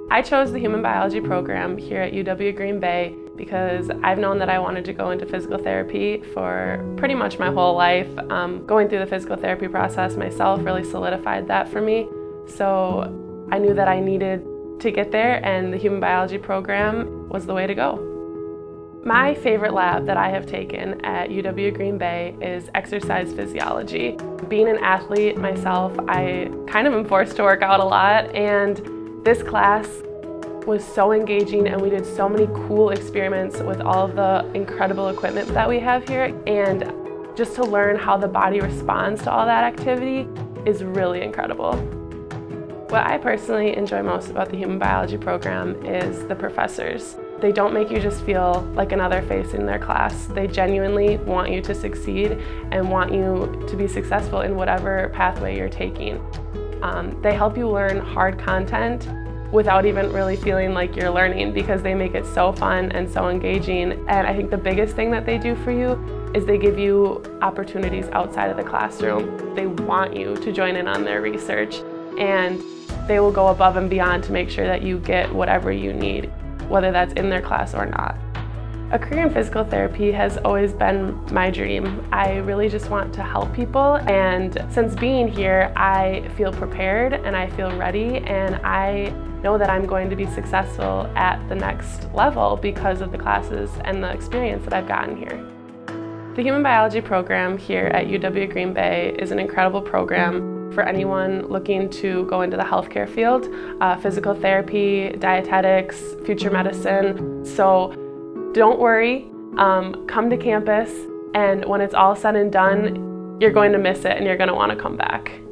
I chose the human biology program here at UW Green Bay because I've known that I wanted to go into physical therapy for pretty much my whole life. Going through the physical therapy process myself really solidified that for me. So I knew that I needed to get there, and the human biology program was the way to go. My favorite lab that I have taken at UW Green Bay is exercise physiology. Being an athlete myself, I kind of am forced to work out a lot, and this class was so engaging, and we did so many cool experiments with all of the incredible equipment that we have here. And just to learn how the body responds to all that activity is really incredible. What I personally enjoy most about the human biology program is the professors. They don't make you just feel like another face in their class. They genuinely want you to succeed and want you to be successful in whatever pathway you're taking. They help you learn hard content without even really feeling like you're learning, because they make it so fun and so engaging. And I think the biggest thing that they do for you is they give you opportunities outside of the classroom. They want you to join in on their research, and they will go above and beyond to make sure that you get whatever you need, whether that's in their class or not. A career in physical therapy has always been my dream. I really just want to help people, and since being here, I feel prepared and I feel ready, and I know that I'm going to be successful at the next level because of the classes and the experience that I've gotten here. The human biology program here at UW Green Bay is an incredible program for anyone looking to go into the healthcare field, physical therapy, dietetics, future medicine. So don't worry, come to campus, and when it's all said and done, you're going to miss it and you're going to want to come back.